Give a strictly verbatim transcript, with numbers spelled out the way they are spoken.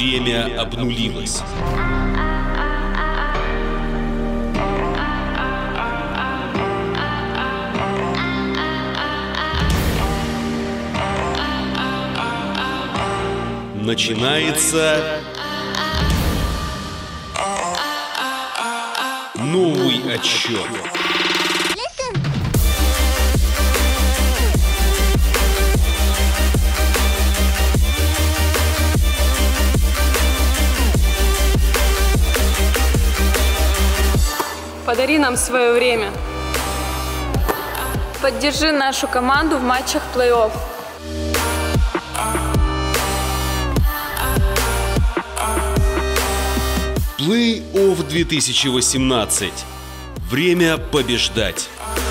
Время обнулилось. Начинается новый отсчет. Подари нам свое время. Поддержи нашу команду в матчах плей-офф. Плей-офф две тысячи восемнадцать. Время побеждать.